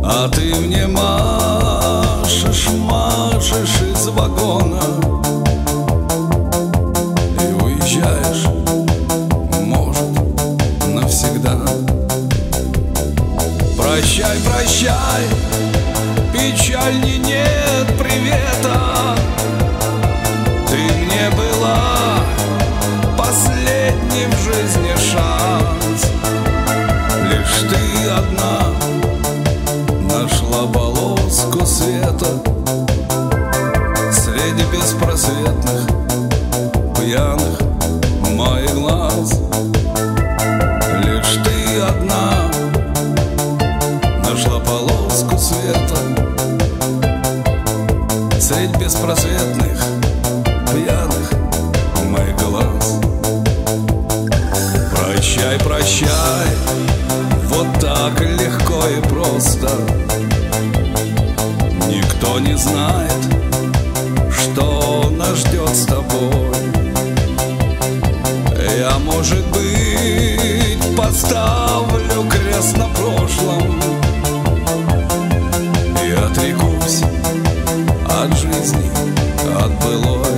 А ты мне машешь, машешь из вагона и уезжаешь, может, навсегда. Прощай, прощай, печали нет привета. Ты мне была последний в жизни шанс. Лишь ты одна нашла полоску света среди беспросветных пьяных моих глаз. Лишь ты одна нашла полоску света средь беспросветных пьяных моих глаз. Прощай, прощай, вот так легко и просто. Никто не знает, что нас ждет с тобой. Я, может быть, поставлю крест на прошлом и отрекусь от жизни, от былой.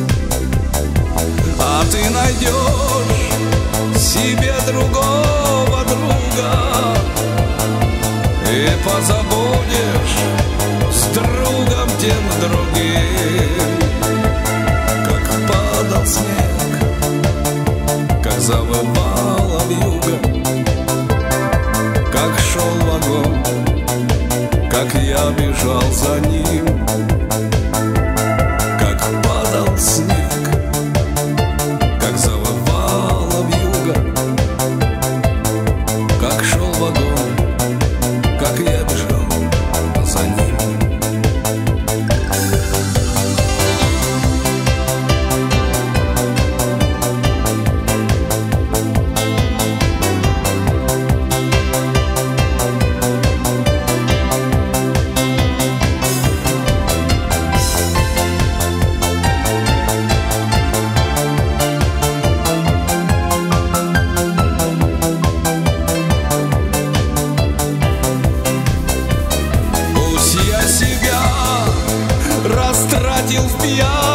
А ты найдешь себе другого друга и позабудешь с другом тем другим. Как падал снег, как завывала вьюга, как шел вагон, как я бежал за ним. Как падал снег, как завывала вьюга, как шел вагон, как я бежал за ним. Растратил в пьян